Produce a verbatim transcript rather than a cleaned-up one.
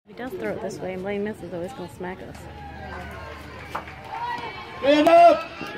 He does throw it this way, and Blaine misses, though he's going to smack us. Stand up!